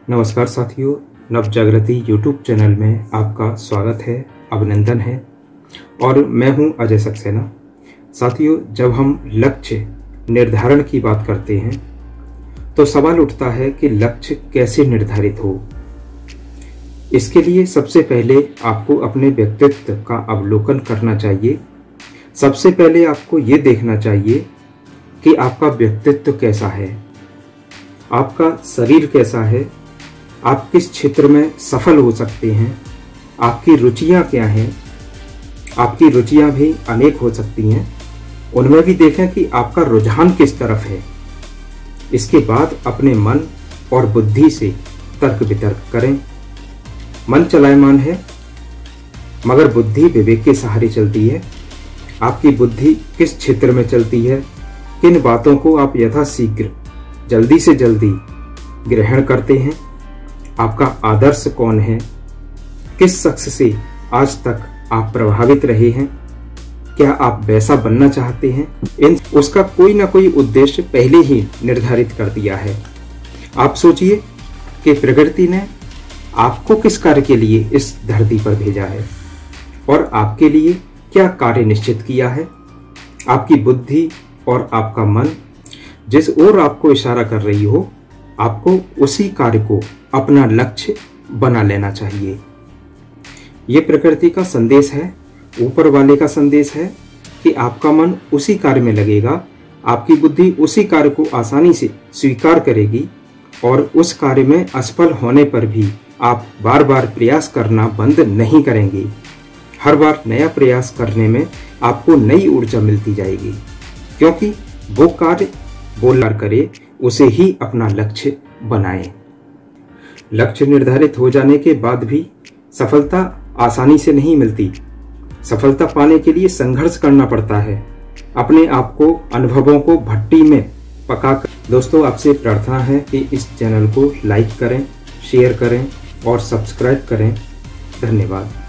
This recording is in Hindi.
नमस्कार साथियों, नव जागृति यूट्यूब चैनल में आपका स्वागत है, अभिनंदन है। और मैं हूं अजय सक्सेना। साथियों, जब हम लक्ष्य निर्धारण की बात करते हैं तो सवाल उठता है कि लक्ष्य कैसे निर्धारित हो। इसके लिए सबसे पहले आपको अपने व्यक्तित्व का अवलोकन करना चाहिए। सबसे पहले आपको ये देखना चाहिए कि आपका व्यक्तित्व कैसा है, आपका शरीर कैसा है, आप किस क्षेत्र में सफल हो सकते हैं, आपकी रुचियां क्या हैं। आपकी रुचियां भी अनेक हो सकती हैं, उनमें भी देखें कि आपका रुझान किस तरफ है। इसके बाद अपने मन और बुद्धि से तर्क वितर्क करें। मन चलायमान है मगर बुद्धि विवेक के सहारे चलती है। आपकी बुद्धि किस क्षेत्र में चलती है, किन बातों को आप यथाशीघ्र जल्दी से जल्दी ग्रहण करते हैं, आपका आदर्श कौन है, किस शख्स से आज तक आप प्रभावित रहे हैं, क्या आप वैसा बनना चाहते हैं, उसका कोई ना कोई उद्देश्य पहले ही निर्धारित कर दिया है। आप सोचिए कि प्रकृति ने आपको किस कार्य के लिए इस धरती पर भेजा है और आपके लिए क्या कार्य निश्चित किया है। आपकी बुद्धि और आपका मन जिस ओर आपको इशारा कर रही हो, आपको उसी कार्य को अपना लक्ष्य बना लेना चाहिए। ये प्रकृति का संदेश है, ऊपर वाले का संदेश है कि आपका मन उसी कार्य में लगेगा, आपकी बुद्धि उसी कार्य को आसानी से स्वीकार करेगी और उस कार्य में असफल होने पर भी आप बार बार प्रयास करना बंद नहीं करेंगे। हर बार नया प्रयास करने में आपको नई ऊर्जा मिलती जाएगी, क्योंकि वो कार्य बोलकर करे, उसे ही अपना लक्ष्य बनाए। लक्ष्य निर्धारित हो जाने के बाद भी सफलता आसानी से नहीं मिलती। सफलता पाने के लिए संघर्ष करना पड़ता है, अपने आप को, अनुभवों को भट्टी में पकाकर। दोस्तों, आपसे प्रार्थना है कि इस चैनल को लाइक करें, शेयर करें और सब्सक्राइब करें। धन्यवाद।